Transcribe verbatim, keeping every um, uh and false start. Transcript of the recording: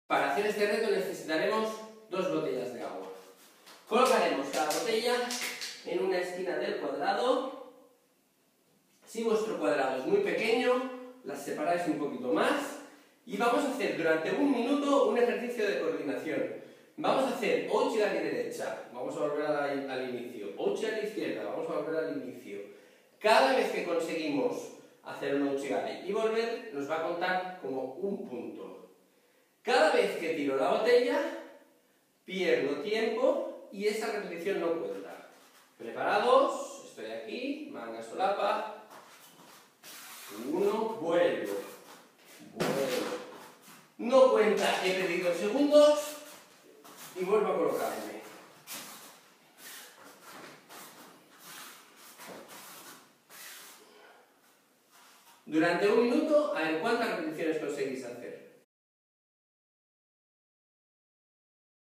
Para hacer este reto necesitaremos dos botellas de agua. Colocaremos cada botella en una esquina del cuadrado. Si vuestro cuadrado es muy pequeño, las separáis un poquito más y vamos a hacer durante un minuto un ejercicio de coordinación. Vamos a hacer ouchi a la derecha, vamos a volver al, al inicio, ouchi a la izquierda, vamos a volver al inicio. Cada vez que conseguimos hacer un ouchi y volver, nos va a contar como un punto. Cada vez que tiro la botella, pierdo tiempo y esa repetición no cuenta. ¿Preparados? Estoy aquí, manga solapa. Uno, vuelvo. Vuelvo. No cuenta, he perdido segundos y vuelvo a colocarme. Durante un minuto, a ver cuántas repeticiones conseguís hacer.